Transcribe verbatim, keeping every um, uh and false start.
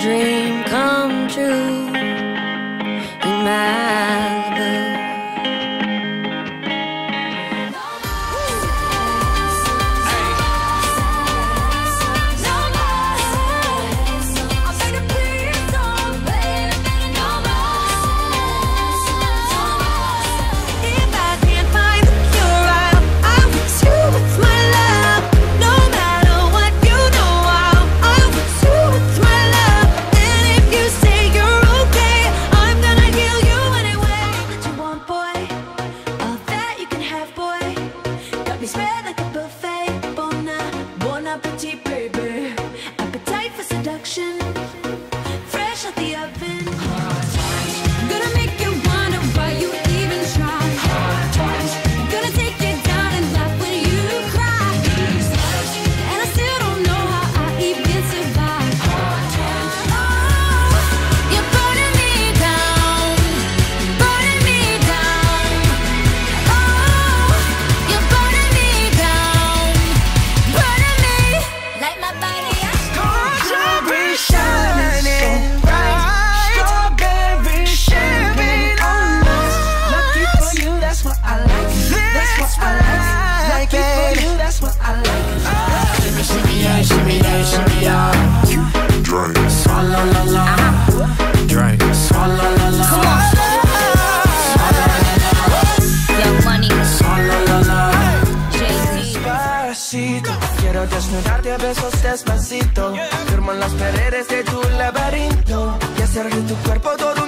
dream come true in Malibu. Spread like a buffet, bon, bon appetit, baby. Appetite for seduction, fresh out the oven. Gonna make you wonder why you even try. Gonna take you down and laugh when you cry. And I still don't know how I even survive. Oh, you're burning me down, burning me down. Oh, you're burning me down, burning me like my body. Strawberry shining bright, strawberry champagne on us. Lucky for you, that's what I like. That's what I like. Lucky for you, that's what I like. Shimmy yeah, shimmy yeah, shimmy yeah. Drink. Swalla la la. Drink. Swalla la la. Young Money, Swalla la la. Jay-Z. Despacito, quiero desnudarte a besos despacito. Firmo en las paredes de tu laberinto y hacer de tu cuerpo todo